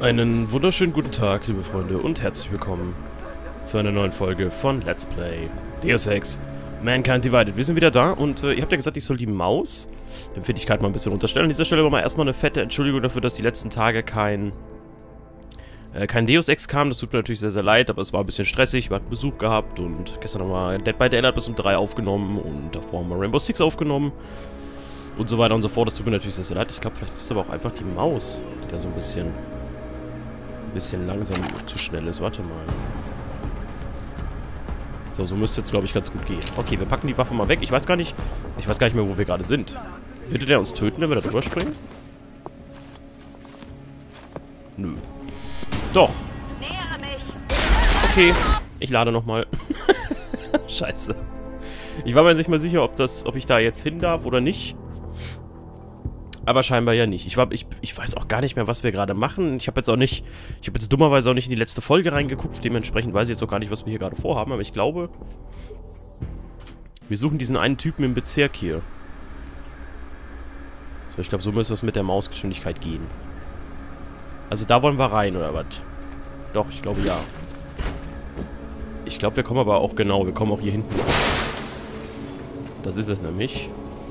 Einen wunderschönen guten Tag, liebe Freunde, und herzlich willkommen zu einer neuen Folge von Let's Play Deus Ex Mankind Divided. Wir sind wieder da und ihr habt ja gesagt, ich soll die Maus-Empfindlichkeit mal ein bisschen unterstellen. An dieser Stelle mal erstmal eine fette Entschuldigung dafür, dass die letzten Tage kein Deus Ex kam. Das tut mir natürlich sehr, sehr leid, aber es war ein bisschen stressig. Wir hatten Besuch gehabt und gestern nochmal Dead by Daylight bis um 3 aufgenommen und davor haben wir Rainbow Six aufgenommen und so weiter und so fort. Das tut mir natürlich sehr, sehr leid. Ich glaube, vielleicht ist es aber auch einfach die Maus, die da so ein bisschen langsam zu schnell ist. Warte mal. So müsste jetzt, glaube ich, ganz gut gehen. Okay, wir packen die Waffe mal weg. Ich weiß gar nicht mehr, wo wir gerade sind. Würde der uns töten, wenn wir da drüber springen? Nö. Doch. Okay, ich lade nochmal. Scheiße. Ich war mir nicht mal sicher, ob ich da jetzt hin darf oder nicht. Aber scheinbar ja nicht. Ich weiß auch gar nicht mehr, was wir gerade machen. Ich habe jetzt dummerweise auch nicht in die letzte Folge reingeguckt. Dementsprechend weiß ich jetzt auch gar nicht, was wir hier gerade vorhaben. Aber ich glaube, wir suchen diesen einen Typen im Bezirk hier. So, ich glaube, so müsste es mit der Mausgeschwindigkeit gehen. Also da wollen wir rein, oder was? Doch, ich glaube ja. Ich glaube, wir kommen aber auch wir kommen auch hier hinten. Das ist es nämlich.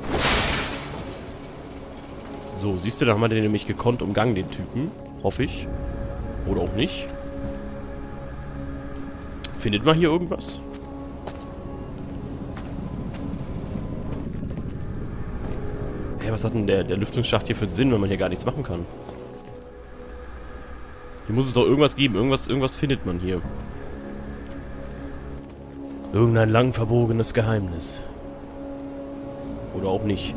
So, siehst du, da haben wir den nämlich gekonnt umgangen, den Typen. Hoffe ich. Oder auch nicht. Findet man hier irgendwas? Hey, was hat denn der Lüftungsschacht hier für einen Sinn, wenn man hier gar nichts machen kann? Hier muss es doch irgendwas geben. Irgendwas findet man hier. Irgendein lang verbogenes Geheimnis. Oder auch nicht.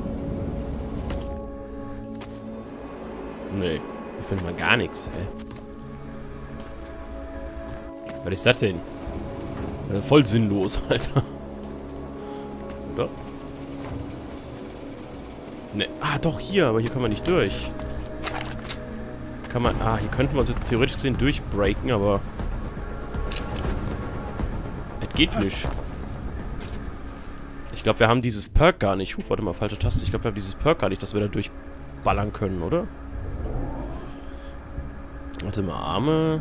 Nee, hier findet man gar nichts. Was ist das denn? Voll sinnlos, Alter. Oder? Ne, doch hier, aber hier kann man nicht durch. Hier könnten wir uns jetzt theoretisch gesehen durchbreaken, aber es geht nicht. Ich glaube, wir haben dieses Perk gar nicht. Warte mal, falsche Taste. Ich glaube, wir haben dieses Perk gar nicht, dass wir da durchballern können, oder? Warte mal, Arme.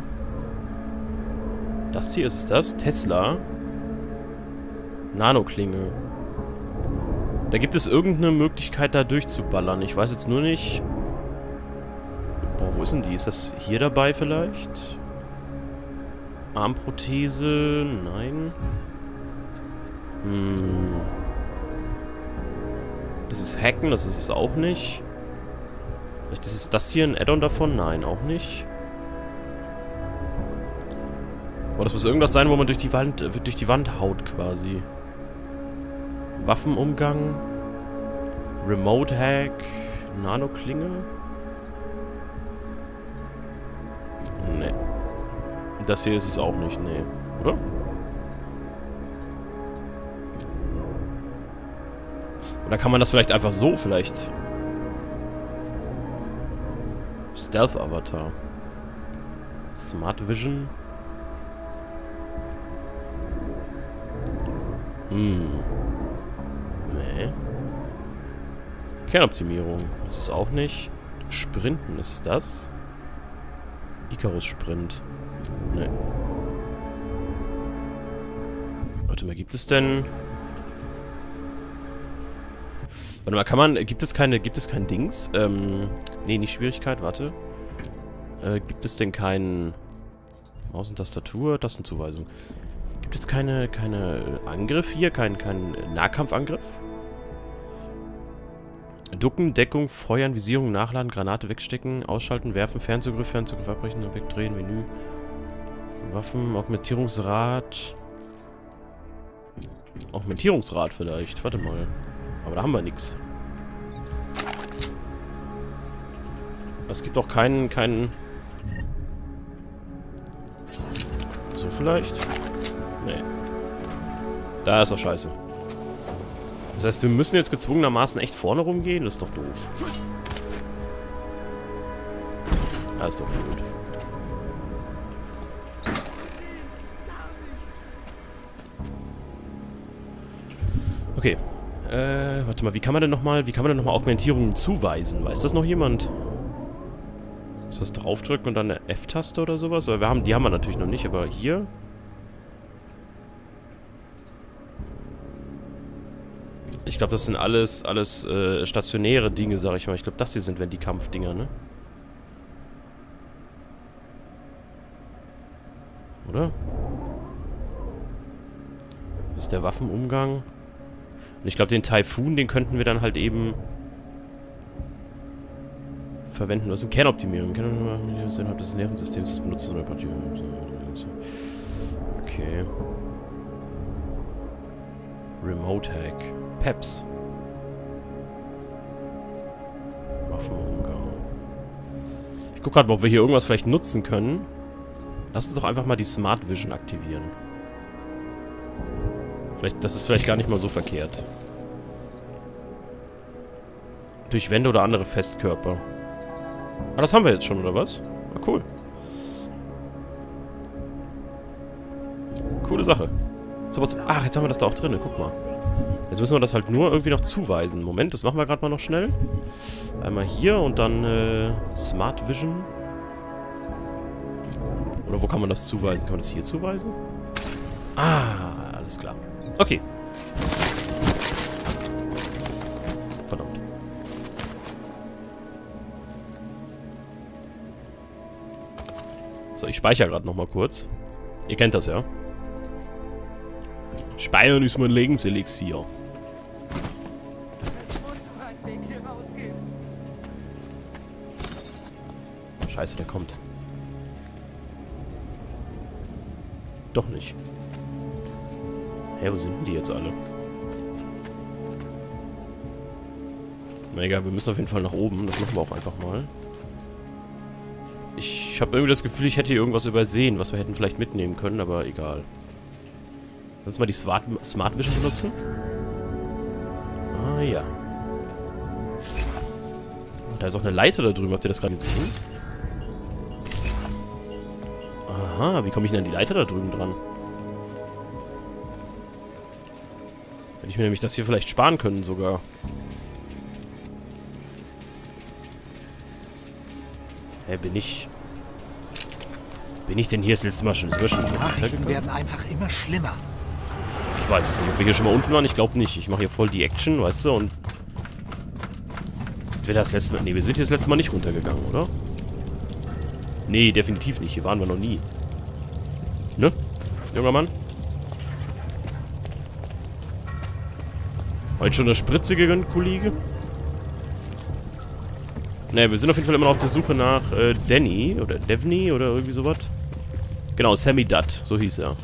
Das hier, ist es das? Tesla. Nanoklinge. Da gibt es irgendeine Möglichkeit, da durchzuballern. Ich weiß jetzt nur nicht... Boah, wo ist denn die? Ist das hier dabei vielleicht? Armprothese? Nein. Das ist Hacken, das ist es auch nicht. Vielleicht ist das hier ein Add-on davon? Nein, auch nicht. Boah, das muss irgendwas sein, wo man durch die Wand haut quasi. Waffenumgang. Remote Hack. Nanoklinge. Nee. Das hier ist es auch nicht, nee. Oder? Oder kann man das vielleicht einfach so, vielleicht? Stealth Avatar. Smart Vision. Nee. Kernoptimierung. Das ist auch nicht. Sprinten ist das. Icarus Sprint. Nee. Warte mal, gibt es denn... Warte mal, gibt es kein Dings? Nee, nicht Schwierigkeit, warte. Gibt es denn kein... Maus und Tastatur, Tastenzuweisung. Gibt es keine Angriff hier? Kein Nahkampfangriff? Ducken, Deckung, Feuern, Visierung, Nachladen, Granate wegstecken, Ausschalten, Werfen, Fernzugriff abbrechen, wegdrehen, Menü. Waffen, Augmentierungsrad. Augmentierungsrad vielleicht, warte mal. Aber da haben wir nichts. Es gibt auch keinen... So vielleicht? Nee. Da ist doch scheiße. Das heißt, wir müssen jetzt gezwungenermaßen echt vorne rumgehen? Das ist doch doof. Das ist doch gut. Okay. Warte mal, wie kann man denn nochmal Augmentierungen zuweisen? Weiß das noch jemand? Ist das draufdrücken und dann eine F-Taste oder sowas? Weil die haben wir natürlich noch nicht, aber hier... Ich glaube, das sind alles stationäre Dinge, sag ich mal. Ich glaube, das hier sind, wenn die Kampfdinger, ne? Oder? Das ist der Waffenumgang. Und ich glaube, den Typhoon, den könnten wir dann halt eben verwenden. Das ist eine Kernoptimierung. Innerhalb des Nervensystems des Benutzers oder Partie. Okay. Remote Hack. Peps. Waffenumgang. Ich guck gerade mal, ob wir hier irgendwas vielleicht nutzen können. Lass uns doch einfach mal die Smart Vision aktivieren. Das ist vielleicht gar nicht mal so verkehrt. Durch Wände oder andere Festkörper. Ah, das haben wir jetzt schon, oder was? Ah, cool. Coole Sache. So, was... Ach, jetzt haben wir das da auch drin. Guck mal. Jetzt müssen wir das halt nur irgendwie noch zuweisen. Moment, das machen wir gerade mal noch schnell. Einmal hier und dann Smart Vision. Oder wo kann man das zuweisen? Kann man das hier zuweisen? Ah, alles klar. Okay. Verdammt. So, ich speichere gerade nochmal kurz. Ihr kennt das ja. Speichern ist mein Lebenselixier. Scheiße, der kommt. Doch nicht. Hä, wo sind denn die jetzt alle? Na egal, wir müssen auf jeden Fall nach oben. Das machen wir auch einfach mal. Ich habe irgendwie das Gefühl, ich hätte hier irgendwas übersehen, was wir hätten vielleicht mitnehmen können, aber egal. Lass uns mal die Smart Vision benutzen. Ah ja. Da ist auch eine Leiter da drüben. Habt ihr das gerade gesehen? Aha, wie komme ich denn an die Leiter da drüben dran? Hätte ich mir nämlich das hier vielleicht sparen können sogar. Hä, bin ich denn hier das letzte Mal schon? Sind wir schon hier runtergegangen? Werden einfach immer schlimmer. Ich weiß es nicht. Ob wir hier schon mal unten waren? Ich glaube nicht. Ich mache hier voll die Action, weißt du, und... Sind wir das letzte Mal... Ne, wir sind hier das letzte Mal nicht runtergegangen, oder? Nee, definitiv nicht. Hier waren wir noch nie. Ne? Junger Mann? Heute schon eine Spritze gegönnt, Kollege? Ne, wir sind auf jeden Fall immer noch auf der Suche nach Danny oder Devney oder irgendwie sowas. Genau, Sammy Dutt, so hieß er.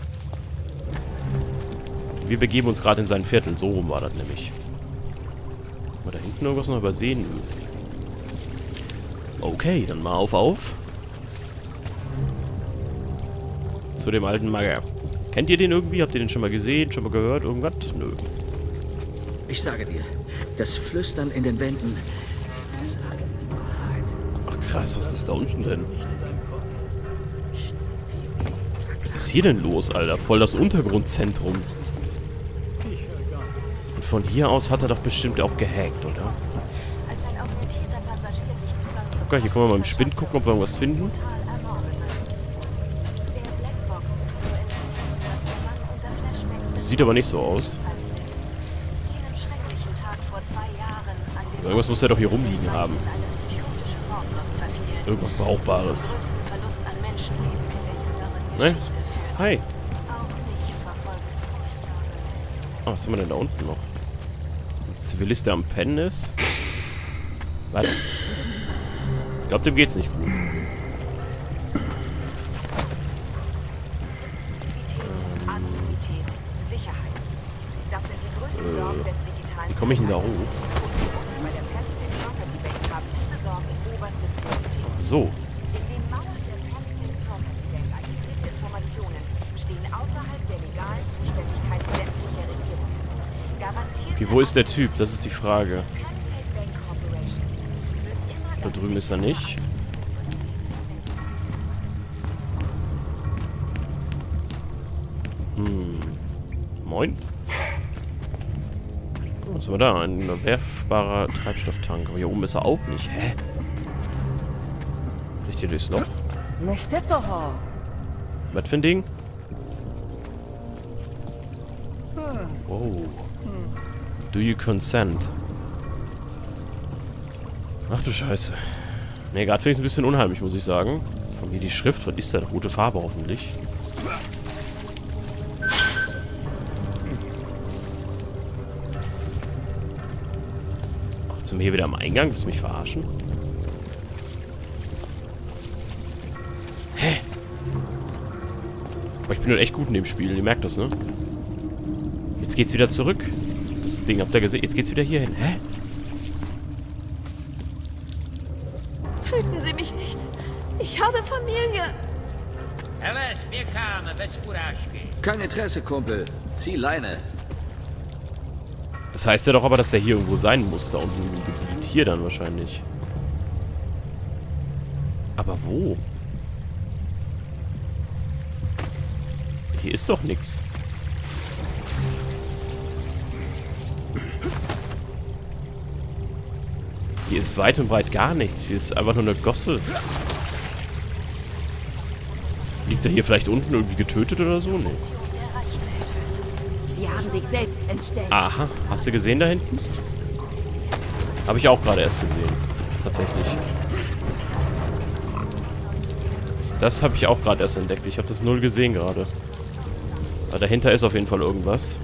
Wir begeben uns gerade in sein Viertel, so rum war das nämlich. Haben wir da hinten irgendwas noch übersehen? Okay, dann mal auf. Zu dem alten Magger. Kennt ihr den irgendwie? Habt ihr den schon mal gesehen? Schon mal gehört? Irgendwas? Nö. Ich sage dir, das Flüstern in den Wänden sagt die Wahrheit. Ach krass, was ist das da unten denn? Was ist hier denn los, Alter? Voll das Untergrundzentrum. Und von hier aus hat er doch bestimmt auch gehackt, oder? Drucker, hier können wir mal im Spind gucken, ob wir irgendwas finden. Sieht aber nicht so aus. Irgendwas muss er doch hier rumliegen haben. Irgendwas Brauchbares. Ne? Hi. Oh, was haben wir denn da unten noch? Ein Zivilist, der am Pennen ist? Warte. Ich glaube, dem geht's nicht gut. Wie komme ich denn da hoch? So. Okay, wo ist der Typ? Das ist die Frage. Da drüben ist er nicht. Moin. Was haben wir da? Ein werfbarer Treibstofftank. Aber hier oben ist er auch nicht. Hä? Nicht hier durchs Loch. Nicht doch. Was für ein Ding? Oh. Do you consent? Ach du Scheiße. Ne, gerade finde ich es ein bisschen unheimlich, muss ich sagen. Von hier die Schrift, was ist das? Rote Farbe hoffentlich. Ach, jetzt sind wir hier wieder am Eingang. Willst du mich verarschen? Hä? Aber ich bin halt echt gut in dem Spiel, ihr merkt das, ne? Jetzt geht's wieder zurück. Das Ding habt ihr gesehen. Jetzt geht's wieder hier hin. Hä? Töten Sie mich nicht. Ich habe Familie. Kein Interesse, Kumpel. Zieh Leine. Das heißt ja doch aber, dass der hier irgendwo sein muss. Da unten im Gebiet. Hier dann wahrscheinlich. Aber wo? Hier ist doch nichts. Hier ist weit und breit gar nichts. Hier ist einfach nur eine Gosse. Liegt er hier vielleicht unten irgendwie getötet oder so? Nee. Sie haben sich selbst entstellt. Aha. Hast du gesehen da hinten? Habe ich auch gerade erst gesehen. Tatsächlich. Das habe ich auch gerade erst entdeckt. Ich habe das null gesehen gerade. Aber dahinter ist auf jeden Fall irgendwas.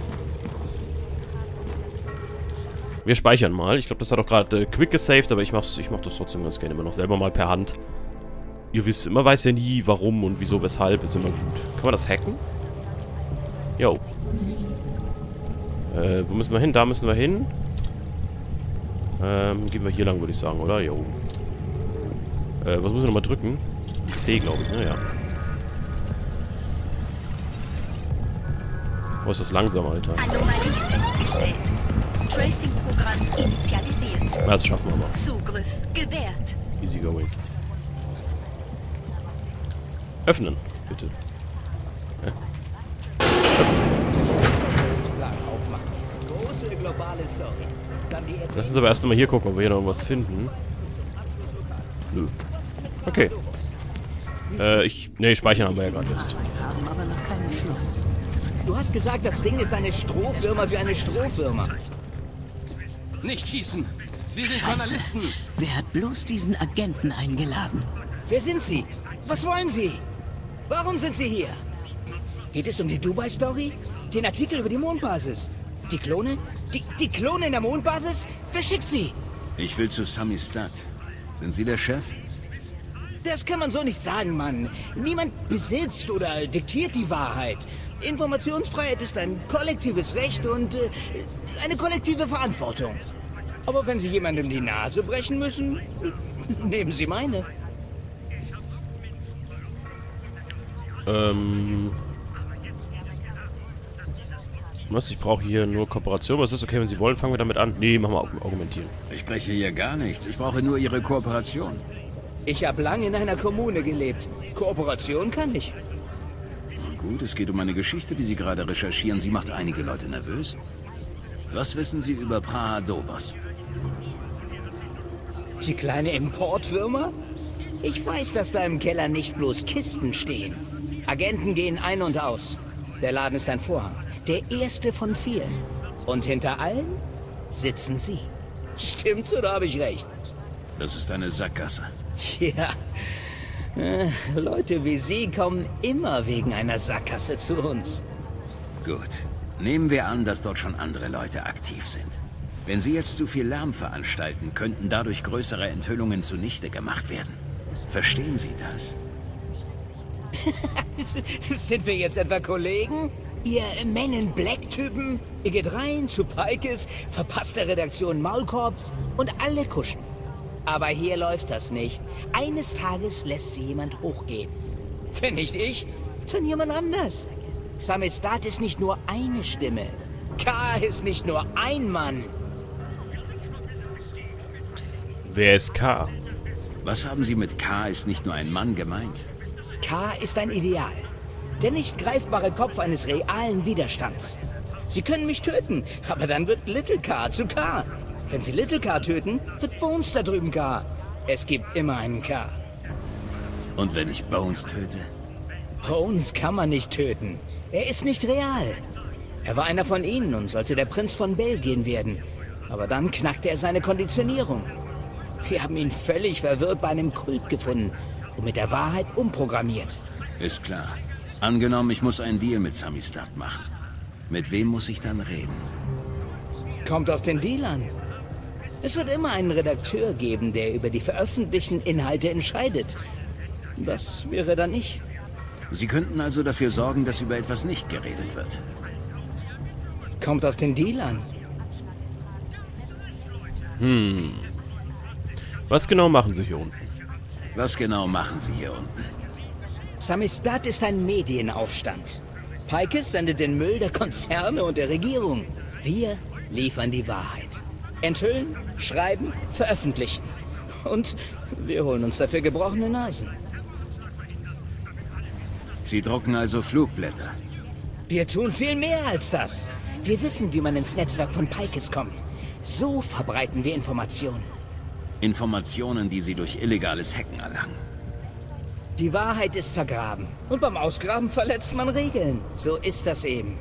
Wir speichern mal. Ich glaube, das hat auch gerade quick gesaved, aber ich mach das trotzdem ganz gerne immer noch selber mal per Hand. Ihr wisst, man weiß ja nie, warum und wieso, weshalb. Ist immer gut. Kann man das hacken? Jo. Wo müssen wir hin? Da müssen wir hin. Gehen wir hier lang, würde ich sagen, oder? Jo. Was muss ich nochmal drücken? C, glaube ich, ne? Ja. Oh, ist das langsam, Alter. Anomalie festgestellt. Tracing-Programm initialisiert. Das schaffen wir mal. Zugriff gewährt. Easy going. Öffnen, bitte. Ja. Lass uns aber erst mal hier gucken, ob wir hier noch was finden. Nö. Okay. Speichern haben wir ja gerade jetzt. Haben aber noch keinen Schluss. Du hast gesagt, das Ding ist eine Strohfirma für eine Strohfirma. Nicht schießen. Wir sind Scheiße. Journalisten. Wer hat bloß diesen Agenten eingeladen? Wer sind Sie? Was wollen Sie? Warum sind Sie hier? Geht es um die Dubai-Story? Den Artikel über die Mondbasis? Die Klone? Die Klone in der Mondbasis? Wer schickt sie? Ich will zu Samizdat. Sind Sie der Chef? Das kann man so nicht sagen, Mann. Niemand besitzt oder diktiert die Wahrheit. Informationsfreiheit ist ein kollektives Recht und eine kollektive Verantwortung. Aber wenn Sie jemandem die Nase brechen müssen, nehmen Sie meine. Was? Ich brauche hier nur Kooperation. Was ist okay, wenn Sie wollen, fangen wir damit an. Nee, machen wir argumentieren. Ich spreche hier gar nichts. Ich brauche nur Ihre Kooperation. Ich habe lange in einer Kommune gelebt. Kooperation kann ich. Na gut, es geht um eine Geschichte, die Sie gerade recherchieren. Sie macht einige Leute nervös. Was wissen Sie über Praha Dovas? Die kleine Importfirma? Ich weiß, dass da im Keller nicht bloß Kisten stehen. Agenten gehen ein und aus. Der Laden ist ein Vorhang. Der erste von vielen. Und hinter allen sitzen Sie. Stimmt's oder habe ich recht? Das ist eine Sackgasse. Ja. Leute wie Sie kommen immer wegen einer Sackgasse zu uns. Gut. Nehmen wir an, dass dort schon andere Leute aktiv sind. Wenn Sie jetzt zu viel Lärm veranstalten, könnten dadurch größere Enthüllungen zunichte gemacht werden. Verstehen Sie das? Sind wir jetzt etwa Kollegen? Ihr Men in Black-Typen? Ihr geht rein zu Pikes, verpasst der Redaktion Maulkorb und alle kuschen. Aber hier läuft das nicht. Eines Tages lässt sie jemand hochgehen. Wenn nicht ich, dann jemand anders. Samizdat ist nicht nur eine Stimme. K ist nicht nur ein Mann. Wer ist K? Was haben Sie mit K ist nicht nur ein Mann gemeint? K ist ein Ideal. Der nicht greifbare Kopf eines realen Widerstands. Sie können mich töten, aber dann wird Little K zu K. Wenn Sie Little K töten, wird Bones da drüben K. Es gibt immer einen K. Und wenn ich Bones töte? Bones kann man nicht töten. Er ist nicht real. Er war einer von ihnen und sollte der Prinz von Belgien werden. Aber dann knackte er seine Konditionierung. Wir haben ihn völlig verwirrt bei einem Kult gefunden und mit der Wahrheit umprogrammiert. Ist klar. Angenommen, ich muss einen Deal mit Samizdat machen. Mit wem muss ich dann reden? Kommt auf den Deal an. Es wird immer einen Redakteur geben, der über die veröffentlichten Inhalte entscheidet. Das wäre dann ich. Sie könnten also dafür sorgen, dass über etwas nicht geredet wird. Kommt auf den Deal an. Was genau machen Sie hier unten? Was genau machen Sie hier unten? Samizdat ist ein Medienaufstand. Pykes sendet den Müll der Konzerne und der Regierung. Wir liefern die Wahrheit. Enthüllen, schreiben, veröffentlichen. Und wir holen uns dafür gebrochene Nasen. Sie drucken also Flugblätter. Wir tun viel mehr als das. Wir wissen, wie man ins Netzwerk von Pykes kommt. So verbreiten wir Informationen. Informationen, die Sie durch illegales Hacken erlangen. Die Wahrheit ist vergraben. Und beim Ausgraben verletzt man Regeln. So ist das eben.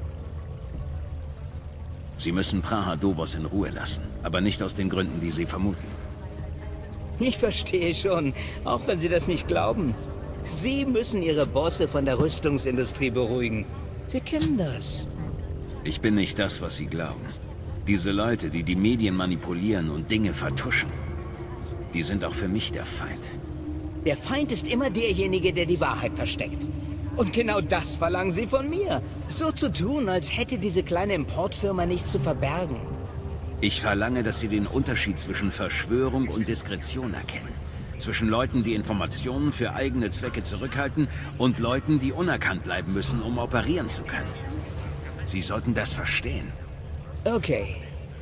Sie müssen Praha Dovos in Ruhe lassen. Aber nicht aus den Gründen, die Sie vermuten. Ich verstehe schon, auch wenn Sie das nicht glauben. Sie müssen Ihre Bosse von der Rüstungsindustrie beruhigen. Wir kennen das. Ich bin nicht das, was Sie glauben. Diese Leute, die die Medien manipulieren und Dinge vertuschen, die sind auch für mich der Feind. Der Feind ist immer derjenige, der die Wahrheit versteckt. Und genau das verlangen Sie von mir. So zu tun, als hätte diese kleine Importfirma nichts zu verbergen. Ich verlange, dass Sie den Unterschied zwischen Verschwörung und Diskretion erkennen. Zwischen Leuten, die Informationen für eigene Zwecke zurückhalten und Leuten, die unerkannt bleiben müssen, um operieren zu können. Sie sollten das verstehen. Okay.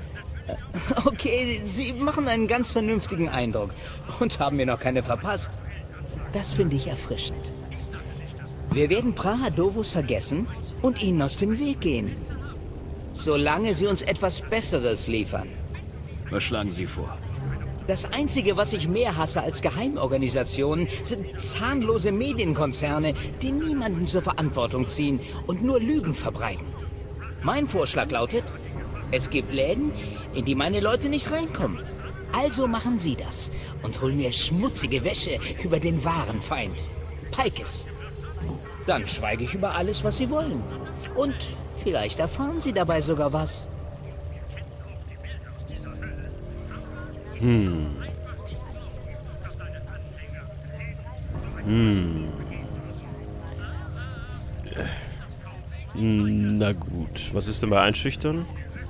Okay, Sie machen einen ganz vernünftigen Eindruck und haben mir noch keine verpasst. Das finde ich erfrischend. Wir werden Praha Dovos vergessen und ihnen aus dem Weg gehen. Solange sie uns etwas Besseres liefern. Was schlagen Sie vor? Das Einzige, was ich mehr hasse als Geheimorganisationen, sind zahnlose Medienkonzerne, die niemanden zur Verantwortung ziehen und nur Lügen verbreiten. Mein Vorschlag lautet, es gibt Läden, in die meine Leute nicht reinkommen. Also machen Sie das und holen mir schmutzige Wäsche über den wahren Feind, Pykes. Dann schweige ich über alles, was Sie wollen. Und vielleicht erfahren Sie dabei sogar was. Na gut. Was ist denn bei Einschüchtern?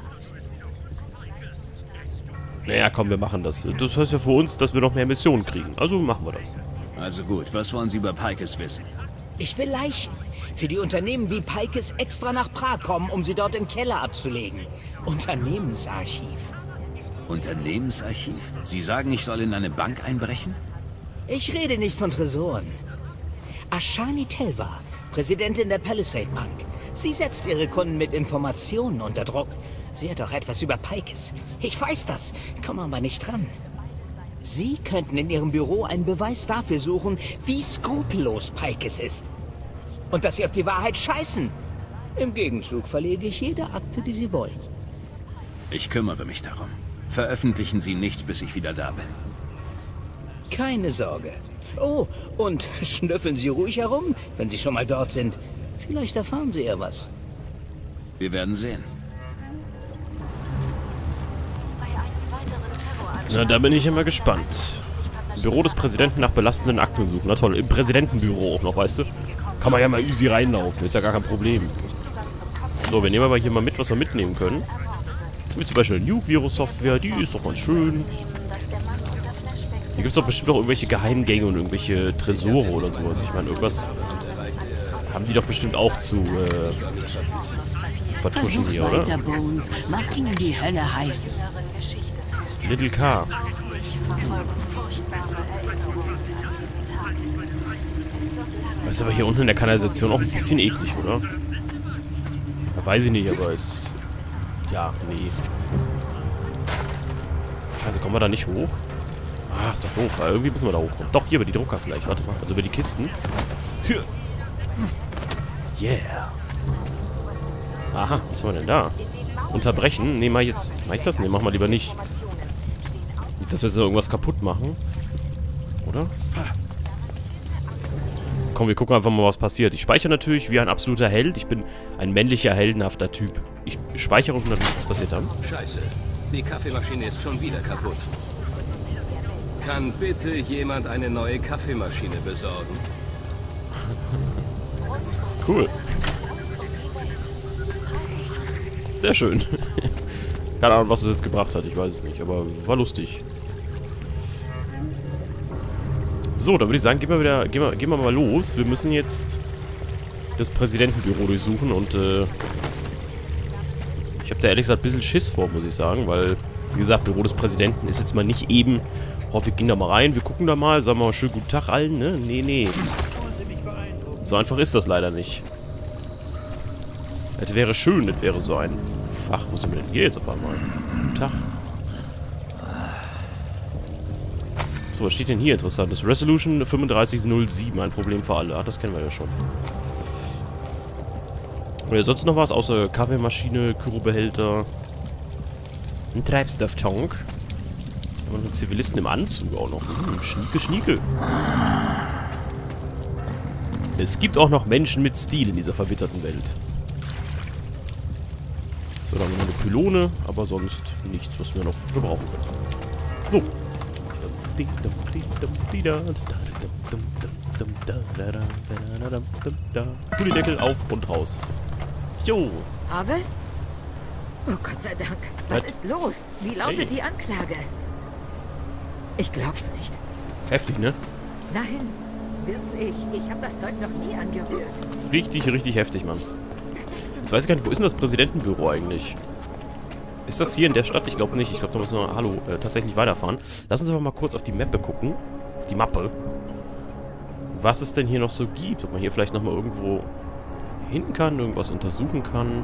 Naja, komm, wir machen das. Das heißt ja für uns, dass wir noch mehr Missionen kriegen. Also machen wir das. Also gut, was wollen Sie über Pykes wissen? Ich will Leichen. Für die Unternehmen wie Pykes extra nach Prag kommen, um sie dort im Keller abzulegen. Unternehmensarchiv. Unternehmensarchiv? Sie sagen, ich soll in eine Bank einbrechen? Ich rede nicht von Tresoren. Ashani Telva, Präsidentin der Palisade Bank. Sie setzt ihre Kunden mit Informationen unter Druck. Sie hat auch etwas über Pykes. Ich weiß das, komme aber nicht dran. Sie könnten in Ihrem Büro einen Beweis dafür suchen, wie skrupellos Pykes ist. Und dass Sie auf die Wahrheit scheißen. Im Gegenzug verlege ich jede Akte, die Sie wollen. Ich kümmere mich darum. Veröffentlichen Sie nichts, bis ich wieder da bin. Keine Sorge. Oh, und schnüffeln Sie ruhig herum, wenn Sie schon mal dort sind. Vielleicht erfahren Sie ja was. Wir werden sehen. Na, da bin ich immer gespannt. Im Büro des Präsidenten nach belastenden Akten suchen. Na toll, im Präsidentenbüro auch noch, weißt du? Kann man ja mal easy reinlaufen, ist ja gar kein Problem. So, wir nehmen aber hier mal mit, was wir mitnehmen können. Wie zum Beispiel eine Nuke-Virus-Software, die ist doch ganz schön. Hier gibt es doch bestimmt auch irgendwelche Geheimgänge und irgendwelche Tresore oder sowas. Ich meine, irgendwas haben die doch bestimmt auch zu vertuschen hier, oder? Weiter, Bones. Mach ihnen die Hölle heiß. Little Car. Das ist aber hier unten in der Kanalisation auch ein bisschen eklig, oder? Da weiß ich nicht, aber es... Ja, nee. Also kommen wir da nicht hoch? Ah, ist doch doof. Irgendwie müssen wir da hochkommen. Doch, hier über die Drucker vielleicht. Warte mal. Also über die Kisten. Hier. Yeah. Aha, was haben wir denn da? Unterbrechen? Ne, mach ich das? Ne, mach mal lieber nicht. Nicht, dass wir so irgendwas kaputt machen. Oder? Komm, wir gucken einfach mal, was passiert. Ich speichere natürlich wie ein absoluter Held. Ich bin ein männlicher, heldenhafter Typ. Ich speichere und dann was passiert dann. Scheiße. Die Kaffeemaschine ist schon wieder kaputt. Kann bitte jemand eine neue Kaffeemaschine besorgen? Cool. Sehr schön. Keine Ahnung, was es jetzt gebracht hat. Ich weiß es nicht, aber war lustig. So, dann würde ich sagen, gehen wir mal los. Wir müssen jetzt das Präsidentenbüro durchsuchen und ich habe da ehrlich gesagt ein bisschen Schiss vor, muss ich sagen, weil, wie gesagt, Büro des Präsidenten ist jetzt mal nicht eben. Ich hoffe, wir gehen da mal rein, wir gucken da mal, sagen wir mal schönen guten Tag allen, ne? Nee. So einfach ist das leider nicht. Das wäre schön, das wäre so ein... Ach, wo sind wir denn hier jetzt auf einmal? Guten Tag. So, was steht denn hier Interessantes? Resolution 3507, ein Problem für alle. Ah, das kennen wir ja schon. Sonst noch was außer Kaffeemaschine, Kyrobehälter, ein Treibstofftank und einen Zivilisten im Anzug auch noch. Schnieke. Es gibt auch noch Menschen mit Stil in dieser verbitterten Welt. So, dann haben wir noch eine Pylone, aber sonst nichts, was wir noch gebrauchen können. So. Gullideckel auf und raus. Jo. Harvey? Oh Gott sei Dank. Was ist los? Wie lautet die Anklage? Ich glaub's nicht. Heftig, ne? Nein, wirklich. Ich habe das Zeug noch nie angerührt. Richtig heftig, Mann. Jetzt weiß ich gar nicht, wo ist denn das Präsidentenbüro eigentlich? Ist das hier in der Stadt? Ich glaube nicht. Ich glaube, da müssen wir, tatsächlich weiterfahren. Lass uns aber mal kurz auf die Mappe gucken. Die Mappe. Was es denn hier noch so gibt. Ob man hier vielleicht nochmal irgendwo hinten kann, irgendwas untersuchen kann.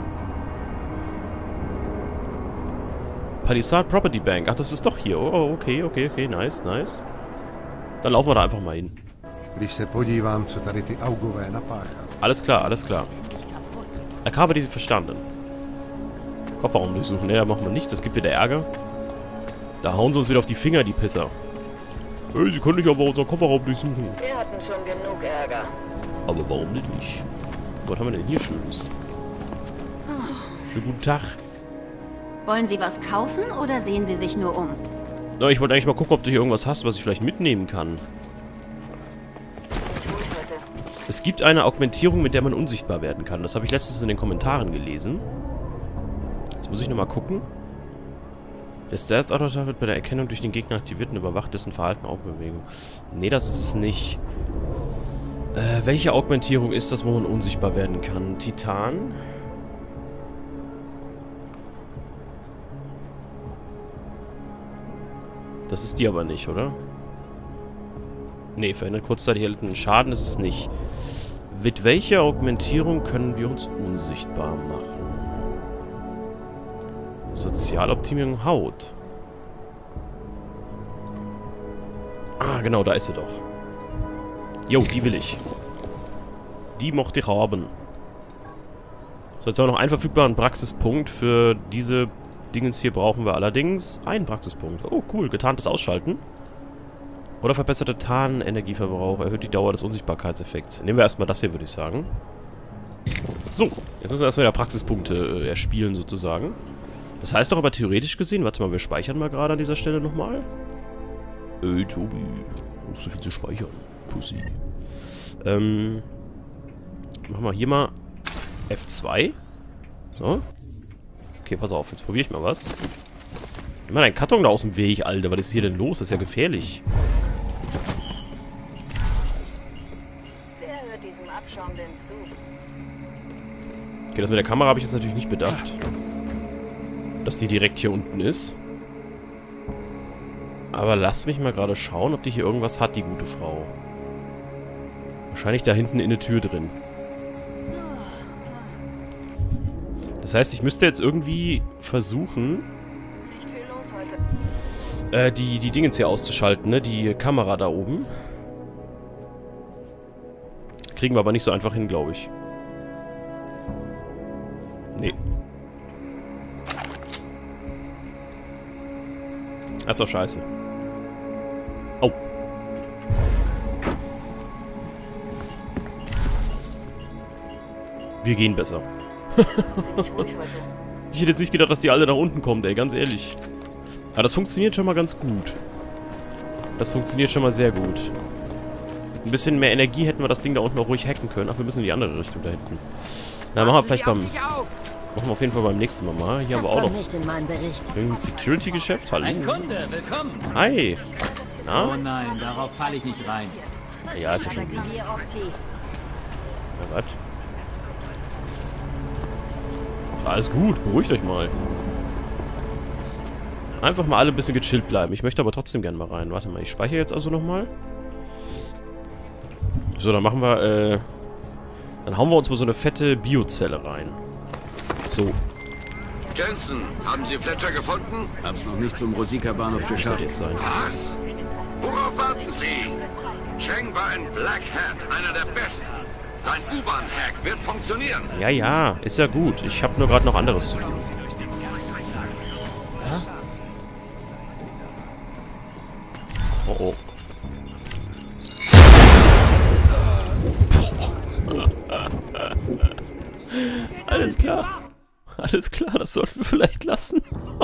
Palisade Property Bank. Ach, das ist doch hier. Oh, okay. Nice. Dann laufen wir da einfach mal hin. Alles klar. Ich habe diese verstanden. Kofferraum durchsuchen. Ne, da machen wir nicht. Das gibt wieder Ärger. Da hauen sie uns wieder auf die Finger, die Pisser. Hey, sie können nicht aber unseren Kofferraum durchsuchen. Wir hatten schon genug Ärger. Aber warum denn nicht? Was haben wir denn hier Schönes? Schönen guten Tag. Wollen Sie was kaufen oder sehen Sie sich nur um? Na, ich wollte eigentlich mal gucken, ob du hier irgendwas hast, was ich vielleicht mitnehmen kann. Es gibt eine Augmentierung, mit der man unsichtbar werden kann. Das habe ich letztens in den Kommentaren gelesen. Jetzt muss ich nochmal gucken. Der Stealth-Avatar wird bei der Erkennung durch den Gegner aktiviert und überwacht dessen Verhalten auch Bewegung. Nee, das ist es nicht. Welche Augmentierung ist das, wo man unsichtbar werden kann? Titan? Das ist die aber nicht, oder? Nee, verändert kurzzeitig erlittenen Schaden ist es nicht. Mit welcher Augmentierung können wir uns unsichtbar machen? Sozialoptimierung Haut. Ah, genau, da ist sie doch. Jo, die will ich. Die mochte ich haben. So, jetzt haben wir noch einen verfügbaren Praxispunkt. Für diese Dingens hier brauchen wir allerdings einen Praxispunkt. Oh, cool. Getarntes Ausschalten. Oder verbesserte Tarnenergieverbrauch. Erhöht die Dauer des Unsichtbarkeitseffekts. Nehmen wir erstmal das hier, würde ich sagen. So, jetzt müssen wir erstmal wieder Praxispunkte erspielen, sozusagen. Das heißt doch aber theoretisch gesehen... Warte mal, wir speichern mal gerade an dieser Stelle nochmal. Tobi. Du musst so viel zu speichern. Pussy. Machen wir hier mal F2. So. Okay, pass auf. Jetzt probiere ich mal was. Nimm mal deinen Karton da aus dem Weg, Alter. Was ist hier denn los? Das ist ja gefährlich. Wer hört diesem Abschaum denn zu? Okay, das mit der Kamera habe ich jetzt natürlich nicht bedacht. Dass die direkt hier unten ist. Aber lass mich mal gerade schauen, ob die hier irgendwas hat, die gute Frau. Wahrscheinlich da hinten in der Tür drin. Das heißt, ich müsste jetzt irgendwie versuchen... die Dingens hier auszuschalten, ne? Die Kamera da oben. Kriegen wir aber nicht so einfach hin, glaube ich. Nee. Das ist doch scheiße. Oh. Wir gehen besser. Ich hätte jetzt nicht gedacht, dass die alle nach unten kommen, ey, ganz ehrlich. Aber das funktioniert schon mal ganz gut. Das funktioniert schon mal sehr gut. Mit ein bisschen mehr Energie hätten wir das Ding da unten auch ruhig hacken können. Ach, wir müssen in die andere Richtung da hinten. Na, machen wir vielleicht beim... Machen wir auf jeden Fall beim nächsten Mal. Hier haben wir auch noch ein Security-Geschäft. Hallo. Ein Kunde, willkommen. Hi. Na? Oh nein, darauf falle ich nicht rein. Ja, ist ja schon gut. Ja, was? Alles gut, beruhigt euch mal. Einfach mal alle ein bisschen gechillt bleiben. Ich möchte aber trotzdem gerne mal rein. Warte mal, ich speichere jetzt also nochmal. So, dann machen wir, dann hauen wir uns mal so eine fette Biozelle rein. So. Jensen, haben Sie Fletcher gefunden? Hab's noch nicht zum Rosika-Bahnhof geschafft. Jetzt sein. Was? Worauf warten Sie? Cheng war ein Black Hat, einer der Besten. Sein U-Bahn-Hack wird funktionieren. Ja, ja, ist ja gut. Ich habe nur gerade noch anderes zu tun. Ja? Oh, oh. Alles klar. Alles klar, das sollten wir vielleicht lassen.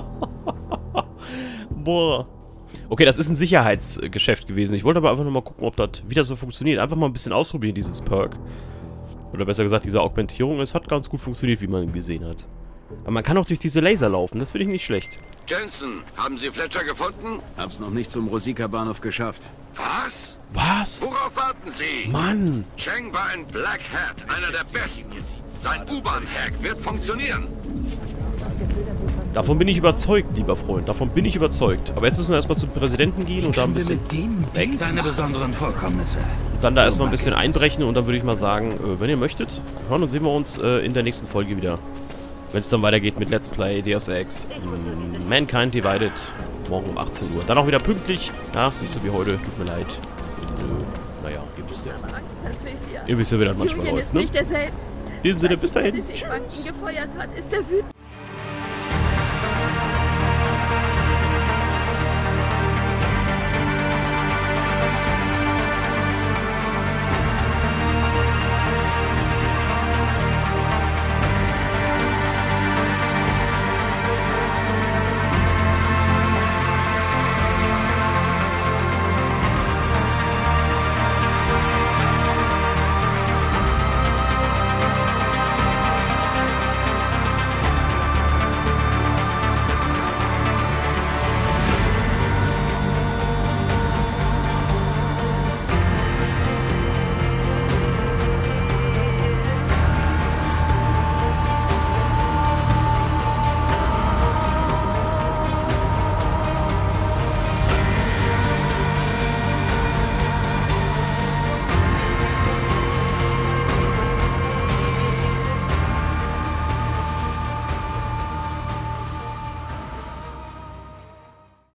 Boah. Okay, das ist ein Sicherheitsgeschäft gewesen. Ich wollte aber einfach nur mal gucken, ob das wieder so funktioniert. Einfach mal ein bisschen ausprobieren, dieses Perk. Oder besser gesagt, diese Augmentierung. Es hat ganz gut funktioniert, wie man gesehen hat. Aber man kann auch durch diese Laser laufen. Das finde ich nicht schlecht. Jensen, haben Sie Fletcher gefunden? Hab's noch nicht zum Rosika-Bahnhof geschafft. Was? Was? Worauf warten Sie? Mann! Cheng war ein Black Hat, einer der Besten. Sein U-Bahn-Hack wird funktionieren. Davon bin ich überzeugt, lieber Freund. Davon bin ich überzeugt. Aber jetzt müssen wir erstmal zum Präsidenten gehen und da ein bisschen... Keine besonderen Vorkommnisse. Und dann da erstmal ein bisschen einbrechen und dann würde ich mal sagen, wenn ihr möchtet, hören und sehen wir uns in der nächsten Folge wieder. Wenn es dann weitergeht mit Let's Play Deus Ex Mankind Divided. Morgen um 18 Uhr. Dann auch wieder pünktlich. Ja, nicht so wie heute. Tut mir leid. Naja, ihr wisst ja. Ihr wisst ja, wie das manchmal läuft, ne? In diesem Sinne, bis dahin. Tschüss. Gefeuert hat, ist er wütend.